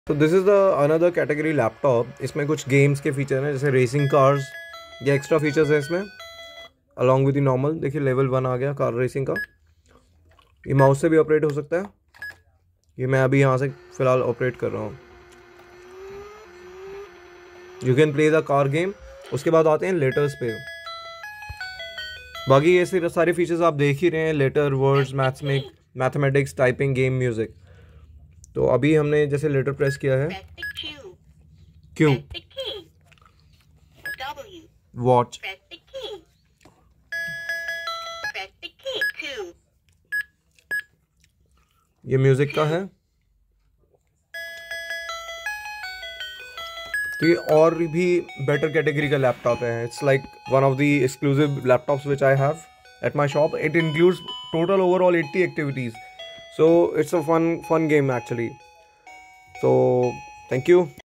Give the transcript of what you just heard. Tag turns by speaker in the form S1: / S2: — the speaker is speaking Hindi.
S1: तो this is the another category laptop. इसमें कुछ गेम्स के फीचर हैं, जैसे रेसिंग कार्स, ये एक्स्ट्रा फीचर्स हैं इसमें अलॉन्ग विद द नॉर्मल। देखिए लेवल 1 आ गया कार रेसिंग का। ये माउस से भी ऑपरेट हो सकता है। ये मैं अभी यहाँ से फ़िलहाल ऑपरेट कर रहा हूँ। You can play the car game. उसके बाद आते हैं लेटर्स पे। बाकी ये सिर्फ सारे फीचर्स आप देख ही रहे हैं, letter, words, mathematics, typing, game, music. तो अभी हमने जैसे लेटर प्रेस किया है, क्यू, वॉच, ये म्यूजिक का है। तो ये और भी बेटर कैटेगरी का लैपटॉप है। It's like one of the exclusive laptops which I have at my shop. It includes total overall 80 activities, so it's a fun game actually. So thank you.